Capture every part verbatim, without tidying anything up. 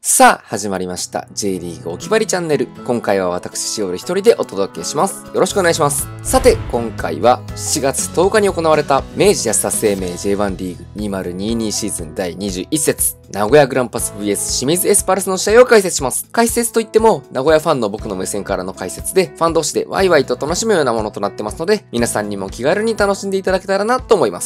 さあ、始まりました。J リーグおきばりチャンネル。今回は私、しおる一人でお届けします。よろしくお願いします。さて、今回はしちがつとおかに行われた明治安田生命 ジェイワン リーグにせんにじゅうにシーズンだいにじゅういっ節、名古屋グランパス ブイエス 清水エスパルスの試合を解説します。解説といっても、名古屋ファンの僕の目線からの解説で、ファン同士でワイワイと楽しむようなものとなってますので、皆さんにも気軽に楽しんでいただけたらなと思います。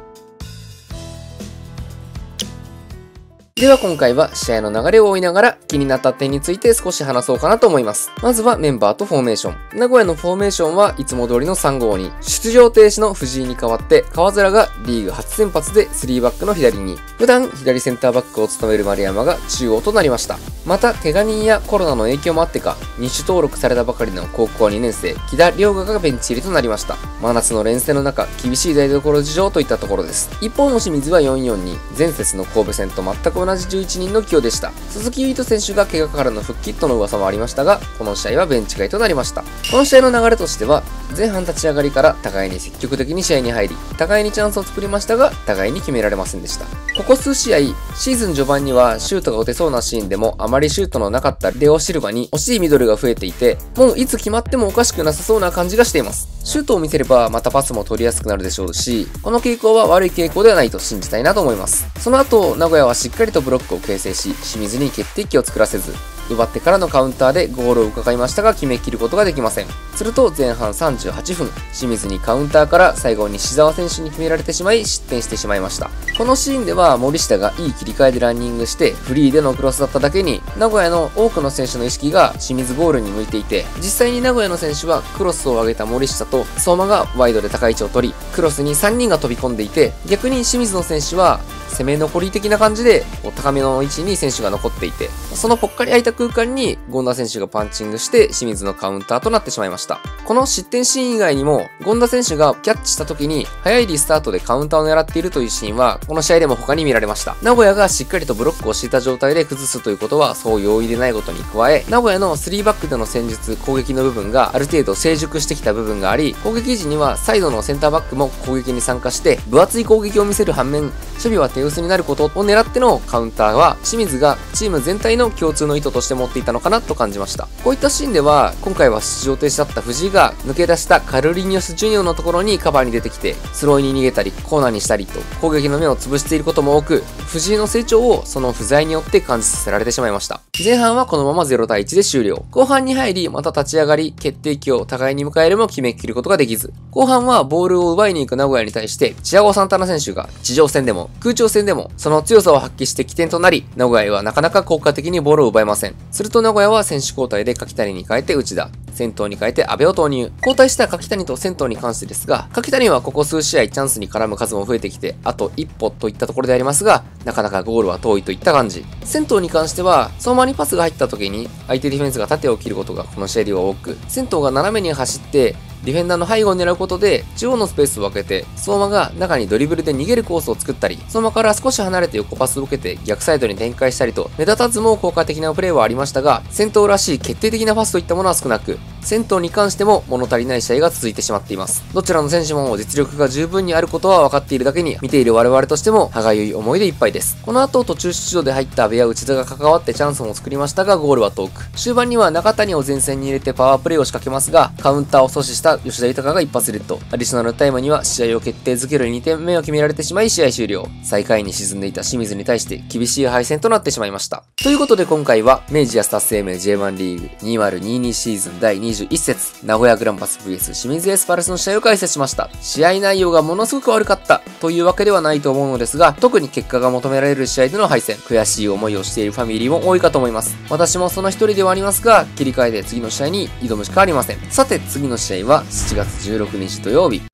では今回は試合の流れを追いながら気になった点について少し話そうかなと思います。まずはメンバーとフォーメーション。名古屋のフォーメーションはいつも通りのさんごに、出場停止の藤井に代わって川面がリーグ初先発でスリーバックの左に、普段左センターバックを務める丸山が中央となりました。また怪我人やコロナの影響もあってか、二種登録されたばかりの高校にねん生、木田涼河がベンチ入りとなりました。真夏の連戦の中、厳しい台所事情といったところです。一方の清水はよんよんに、前節の神戸戦と全く同じじゅういちにんの起用でした。鈴木唯人選手が怪我からの復帰との噂もありましたが、この試合はベンチ外となりました。この試合の流れとしては、前半立ち上がりから互いに積極的に試合に入り、互いにチャンスを作りましたが、互いに決められませんでした。ここ数試合、シーズン序盤にはシュートが打てそうなシーンでもあまりシュートのなかったレオシルバに惜しいミドルが増えていて、もういつ決まってもおかしくなさそうな感じがしています。シュートを見せればまたパスも取りやすくなるでしょうし、この傾向は悪い傾向ではないと信じたいなと思います。その後、名古屋はしっかりとブロックを形成し、清水に決定機を作らせず、奪ってからのカウンターでゴールを伺いましたが決めきることができません。すると前半さんじゅうはちふん、清水にカウンターから最後に西澤選手に決められてしまい失点してしまいました。このシーンでは森下がいい切り替えでランニングしてフリーでのクロスだっただけに、名古屋の多くの選手の意識が清水ゴールに向いていて、実際に名古屋の選手はクロスを上げた森下と相馬がワイドで高い位置を取り、クロスにさんにんが飛び込んでいて、逆に清水の選手は攻め残り的な感じで高めの位置に選手が残っていて、そのぽっかり空いた空間に権田選手がパンチングして清水のカウンターとなってしまいました。この失点シーン以外にも、権田選手がキャッチした時に早いリスタートでカウンターを狙っているというシーンはこの試合でも他に見られました。名古屋がしっかりとブロックを敷いた状態で崩すということはそう容易でないことに加え、名古屋のスリーバックでの戦術攻撃の部分がある程度成熟してきた部分があり、攻撃時にはサイドのセンターバックも攻撃に参加して分厚い攻撃を見せる反面、守備は手薄になることを狙ってのカウンターは清水がチーム全体の共通の意図として持っていたのかなと感じました。こういったシーンでは今回は出場停止だった藤井が抜け出したカルリニョス・ジュニオのところにカバーに出てきてスローに逃げたりコーナーにしたりと攻撃の目を潰していることも多く、藤井の成長をその不在によって感じさせられてしまいました。前半はこのままゼロたいいちで終了。後半に入りまた立ち上がり決定機を互いに迎えるも決めきることができず、後半はボールを奪いに行く名古屋に対してチアゴ・サンタナ選手が地上戦でも空中戦でもその強さを発揮して起点となり、名古屋はなかなか効果的にボールを奪えません。すると名古屋は選手交代で柿谷に変えて内田、先頭に変えて阿部を投入。交代した柿谷と先頭に関してですが、柿谷はここ数試合チャンスに絡む数も増えてきて、あと一歩といったところでありますが、なかなかゴールは遠いといった感じ。先頭に関しては、相馬にパスが入った時に相手ディフェンスが縦を切ることがこの試合では多く、先頭が斜めに走ってディフェンダーの背後を狙うことで中央のスペースを分けて、相馬が中にドリブルで逃げるコースを作ったり、相馬から少し離れて横パスを受けて逆サイドに展開したりと、目立たずも効果的なプレーはありましたが、先頭らしい決定的なパスといったものは少なく、先頭に関しても物足りない試合が続いてしまっています。どちらの選手も実力が十分にあることは分かっているだけに、見ている我々としても歯がゆい思いでいっぱいです。この後途中出場で入った阿部や内田が関わってチャンスも作りましたが、ゴールは遠く。終盤には中谷を前線に入れてパワープレーを仕掛けますが、カウンターを阻止した吉田豊が一発レッド。アディショナルタイムには試合を決定づけるにてんめを決められてしまい試合終了。最下位に沈んでいた清水に対して厳しい敗戦となってしまいました。ということで今回は明治安田生命 ジェイワン リーグにせんにじゅうにシーズンだいにじゅういっ節、名古屋グランパス ブイエス 清水エスパルスの試合を解説しました。試合内容がものすごく悪かったというわけではないと思うのですが、特に結果が求められる試合での敗戦、悔しい思いをしているファミリーも多いかと思います。私もその一人ではありますが、切り替えで次の試合に挑むしかありません。さて次の試合はしちがつじゅうろくにち土曜日。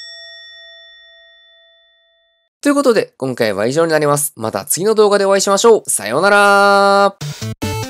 ということで、今回は以上になります。また次の動画でお会いしましょう。さようなら。